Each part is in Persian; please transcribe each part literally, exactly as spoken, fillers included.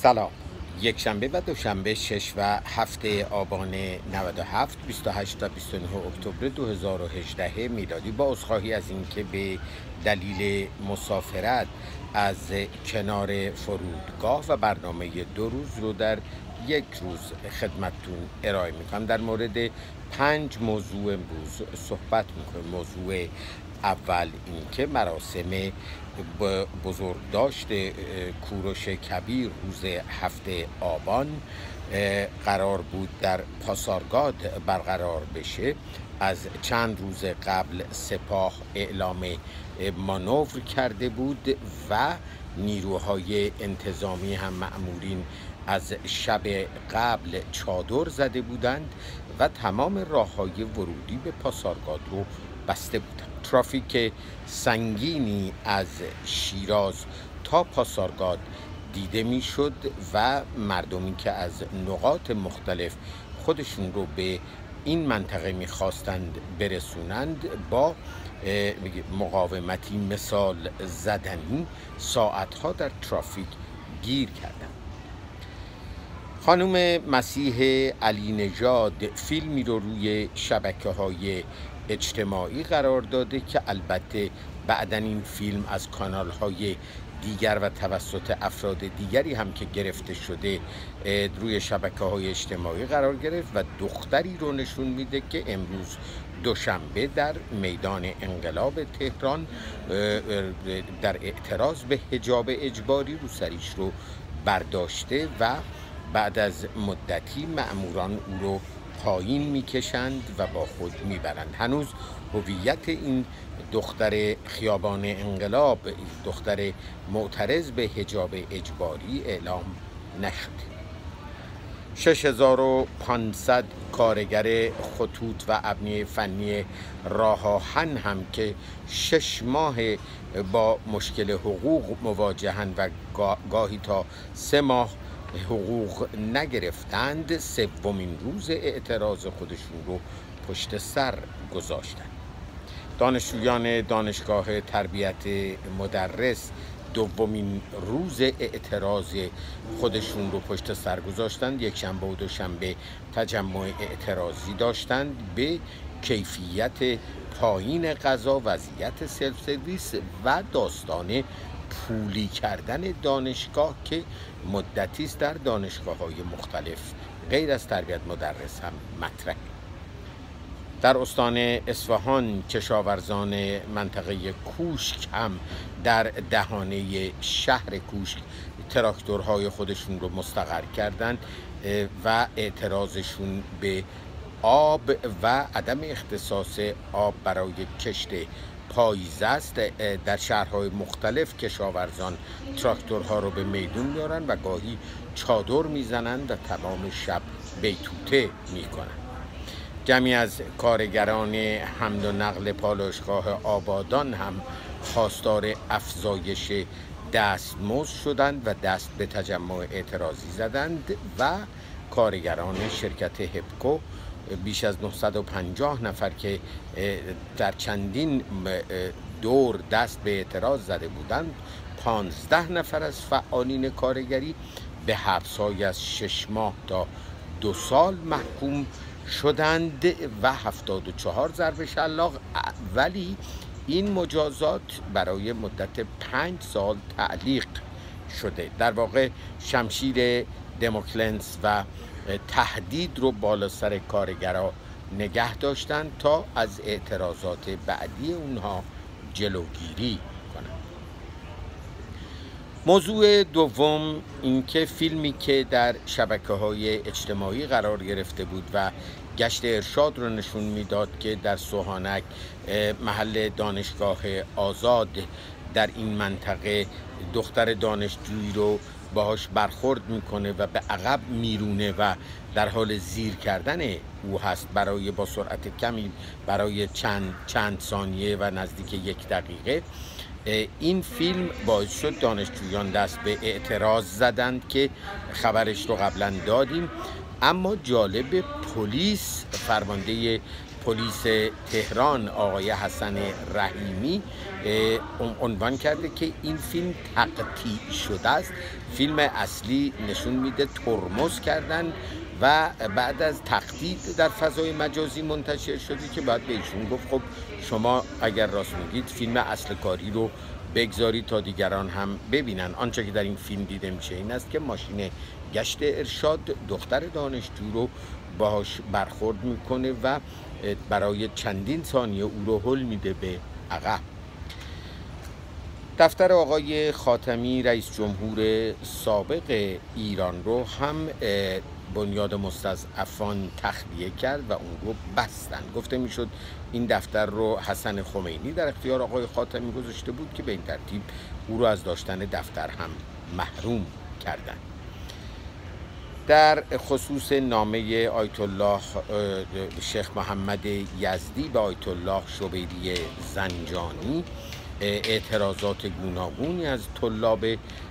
سلام. یک شنبه و دوشنبه شش و هفته آبان نود و هفت، بیست و هشت و بیست و نه اکتبر دو هزار و هجده میلادی، با عذرخواهی از اینکه به دلیل مسافرت از کنار فرودگاه و برنامه دو روز رو در یک روز خدمتتون ارائه میکنم. در مورد پنج موضوع امروز صحبت میکنم. موضوع اول اینکه مراسم بزرگداشت کوروش کبیر روز هفته آبان قرار بود در پاسارگاد برقرار بشه. از چند روز قبل سپاه اعلام مانور کرده بود و نیروهای انتظامی هم مأمورین از شب قبل چادر زده بودند و تمام راههای ورودی به پاسارگاد رو بسته بودند. ترافیک سنگینی از شیراز تا پاسارگاد دیده میشد و مردمی که از نقاط مختلف خودشون رو به این منطقه میخواستند برسونند با مقاومتی مثال زدنی ساعتها در ترافیک گیر کردند. خانم مسیح علی نژاد فیلمی رو روی شبکه‌های اجتماعی قرار داده که البته بعداً این فیلم از کانال‌های دیگر و توسط افراد دیگری هم که گرفته شده روی شبکه‌های اجتماعی قرار گرفت و دختری رو نشون میده که امروز دوشنبه در میدان انقلاب تهران در اعتراض به حجاب اجباری روسریش رو برداشته و بعد از مدتی مأموران او رو پایین میکشند و با خود میبرند. هنوز هویت این دختر خیابان انقلاب، دختر معترض به حجاب اجباری، اعلام نشده. شش هزار و پانصد کارگر خطوط و ابنیه فنی راه آهن هم که شش ماه با مشکل حقوق مواجهند و گاهی تا سه ماه حقوق نگرفتند، سومین روز اعتراض خودشون رو پشت سر گذاشتند. دانشجویان دانشگاه تربیت مدرس دومین روز اعتراض خودشون رو پشت سر گذاشتند. یک شنبه و دوشنبه تجمع اعتراضی داشتند به کیفیت پایین غذا، وضعیت سلف سرویس و داستان پولی کردن دانشگاه که مدتی است در دانشگاه‌های مختلف غیر از تربیت مدرس هم مطرحه. در استان اصفهان کشاورزان منطقه کوشک هم در دهانه شهر کوشک تراکتورهای خودشون رو مستقر کردند و اعتراضشون به آب و عدم اختصاص آب برای کشت پاییزه است. در شهرهای مختلف کشاورزان تراکتورها رو به میدون میارن و گاهی چادر میزنند و تمام شب بیتوته میکنند. جمعی از کارگران حمل و نقل پالایشگاه آبادان هم خواستار افزایش دستمزد شدند و دست به تجمع اعتراضی زدند و کارگران شرکت هپکو بیش از نهصد و پنجاه نفر که در چندین دور دست به اعتراض زده بودند، پانزده نفر از فعالین کارگری به حبس‌های از شش ماه تا دو سال محکوم شدند و هفتاد و چهار ضرب شلاق، ولی این مجازات برای مدت پنج سال تعلیق شده. در واقع شمشیر دموکلس و تهدید رو بالا سر کارگرها نگه داشتند تا از اعتراضات بعدی اونها جلوگیری کنند. موضوع دوم اینکه فیلمی که در شبکه‌های اجتماعی قرار گرفته بود و گشت ارشاد رو نشون میداد که در سوهانک محل دانشگاه آزاد در این منطقه دختر دانشجویی رو باهاش برخورد میکنه و به عقب میرونه و در حال زیر کردن او هست برای با سرعت کمی برای چند چند ثانیه و نزدیک یک دقیقه. این فیلم باعث شد دانشجویان دست به اعتراض زدند که خبرش رو قبلا دادیم، اما جالب، پلیس فرمانده پلیس تهران آقای حسن رحیمی عنوان کرده که این فیلم تقطیع شده است. فیلم اصلی نشون میده ترمز کردن و بعد از تقطیع در فضای مجازی منتشر شده که بعد به ایشون گفت خب شما اگر راست میگید فیلم اصل کاری رو بگذارید تا دیگران هم ببینن. آنچه که در این فیلم دیده میشه این است که ماشین گشت ارشاد دختر دانشجو رو باهاش برخورد میکنه و برای چندین ثانیه او رو هل میده به عقب. دفتر آقای خاتمی رئیس جمهور سابق ایران رو هم بنیاد مستضعفان تخلیه کرد و اون رو بستن. گفته میشد این دفتر رو حسن خمینی در اختیار آقای خاتمی گذاشته بود که به این ترتیب او رو از داشتن دفتر هم محروم کردند. در خصوص نامه آیت الله شیخ محمد یزدی به آیت الله شبیری زنجانی اعتراضات گوناگونی از طلاب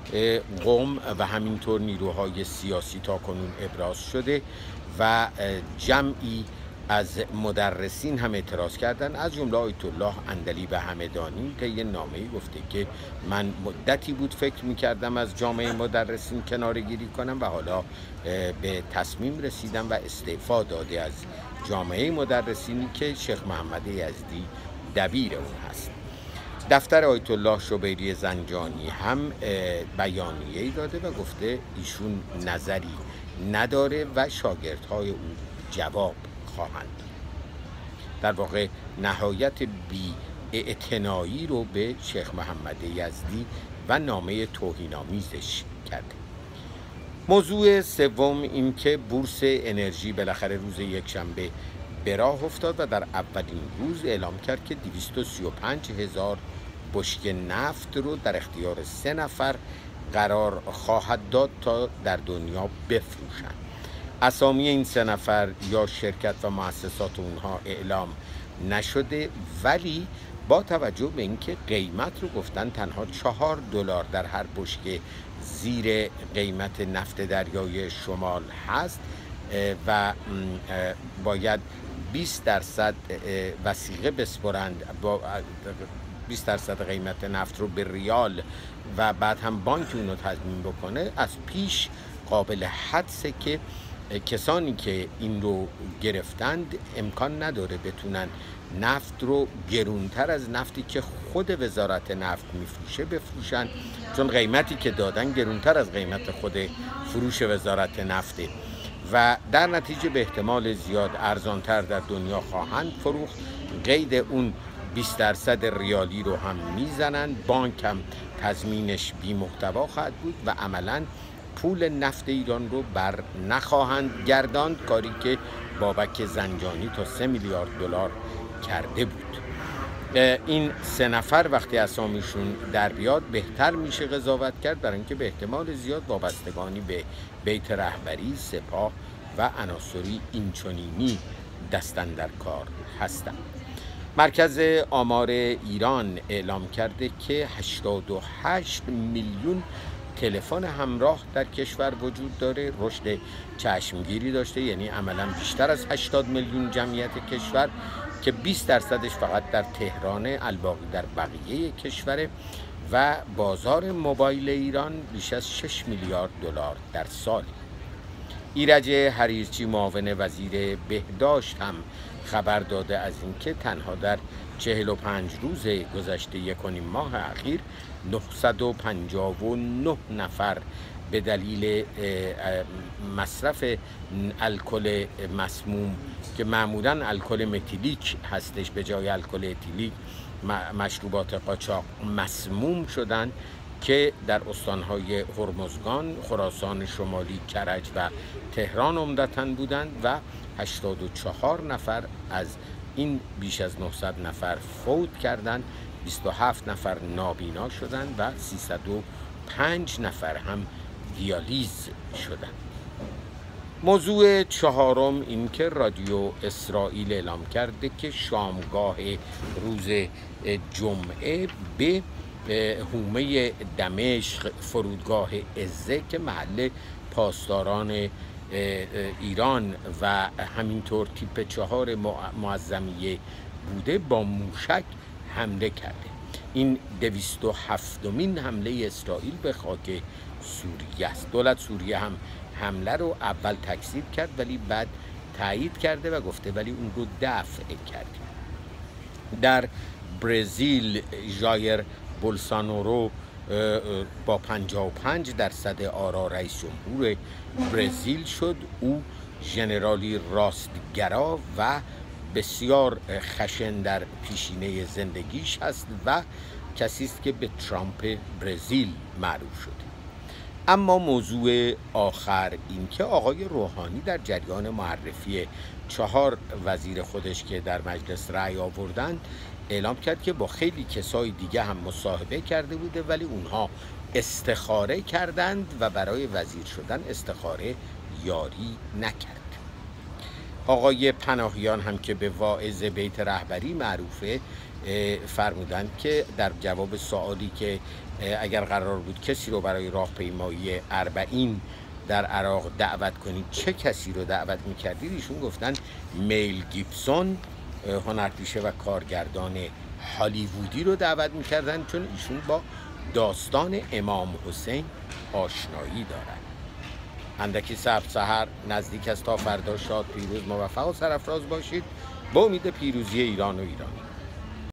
قم و همینطور نیروهای سیاسی تا کنون ابراز شده و جمعی از مدرسین هم اعتراض کردند، از جمله آیت الله عندلیب همدانی که یه نامه‌ای گفته که من مدتی بود فکر می‌کردم از جامعه مدرسین کناره‌گیری کنم و حالا به تصمیم رسیدم و استعفا داده از جامعه مدرسینی که شیخ محمد یزدی دبیر اون هست. دفتر آیت الله شبیری زنجانی هم بیانیه‌ای داده و گفته ایشون نظری نداره و شاگردهای او جواب خواهند. در واقع نهایت بی اعتنایی رو به شیخ محمد یزدی و نامه توهین‌آمیزش کرده. موضوع سوم این که بورس انرژی بالاخره روز یکشنبه به راه افتاد و در اولین روز اعلام کرد که دویست و سی و پنج هزار بشکه نفت رو در اختیار سه نفر قرار خواهد داد تا در دنیا بفروشند. اسامی این سه نفر یا شرکت و مؤسسات اونها اعلام نشده، ولی با توجه به اینکه قیمت رو گفتن تنها چهار دلار در هر بشکه زیر قیمت نفت دریای شمال هست و باید بیست درصد وثیقه بسپرند، با بیست درصد قیمت نفت رو به ریال و بعد هم بانک اون رو تضمین بکنه، از پیش قابل حدسه که کسانی که این رو گرفتند امکان نداره بتونن نفت رو گرونتر از نفتی که خود وزارت نفت میفروشه بفروشن، چون قیمتی که دادن گرونتر از قیمت خود فروش وزارت نفته و در نتیجه به احتمال زیاد ارزانتر در دنیا خواهند فروخت. قید اون بیست درصد ریالی رو هم میزنن، بانک هم تضمینش بی محتوا خواهد بود و عملاً پول نفت ایران رو بر نخواهند گرداند، کاری که بابک زنجانی تا سه میلیارد دلار کرده بود. این سه نفر وقتی اسامیشون در بیاد بهتر میشه قضاوت کرد، برای اینکه به احتمال زیاد وابستگانی به بیت رهبری، سپاه و عناصری اینچنینی دستن در کار هستند. مرکز آمار ایران اعلام کرده که هشتاد و هشت میلیون تلفن همراه در کشور وجود داره، رشد چشمگیری داشته، یعنی عملا بیشتر از هشتاد میلیون جمعیت کشور که بیست درصدش فقط در تهران، الباقی در بقیه کشوره و بازار موبایل ایران بیش از شش میلیارد دلار در سال. ایرج حریرچی معاون وزیر بهداشت هم خبر داده از اینکه تنها در چهل و پنج روز گذشته یک و نیم ماه اخیر نهصد و پنجاه و نه نفر به دلیل مصرف الکل مسموم که معمولاً الکل متیلیک هستش به جای الکل اتیلیک، مشروبات قاچاق مسموم شدند که در استانهای هرمزگان، خراسان شمالی، کرج و تهران عمدتاً بودند و هشتاد و چهار نفر از این بیش از نهصد نفر فوت کردند، بیست و هفت نفر نابینا شدند و سیصد و پنج نفر هم دیالیز شدند. موضوع چهارم این که رادیو اسرائیل اعلام کرده که شامگاه روز جمعه به حومه دمشق، فرودگاه عزه که محل پاسداران ایران و همینطور تیپ چهار معظمیه بوده با موشک حمله کرده. این دویست و هفتمین حمله اسرائیل به خاک سوریه است. دولت سوریه هم حمله رو اول تکذیب کرد ولی بعد تایید کرده و گفته ولی اون رو دفع کرد. در برزیل ژایر بولسانارو با پنجاه و پنج درصد آرا رئیس جمهور برزیل شد. او ژنرالی راستگرا و بسیار خشن در پیشینه زندگیش هست و کسی است که به ترامپ برزیل معروف شده. اما موضوع آخر این که آقای روحانی در جریان معرفی چهار وزیر خودش که در مجلس رأی آوردند اعلام کرد که با خیلی کسای دیگه هم مصاحبه کرده بوده ولی اونها استخاره کردند و برای وزیر شدن استخاره یاری نکرد. آقای پناهیان هم که به واعظ بیت رهبری معروفه فرمودند که در جواب سوالی که اگر قرار بود کسی رو برای راهپیمایی اربعین در عراق دعوت کنید چه کسی رو دعوت میکردید؟ ایشون گفتن میل گیبسون، هنرپیشه و کارگردان هالیوودی رو دعوت میکردن چون ایشون با داستان امام حسین آشنایی دارند. اندکی صبح سحر نزدیک است. تا فردا شاد، پیروز، موفق و سرافراز باشید با امید پیروزی ایران و ایرانی.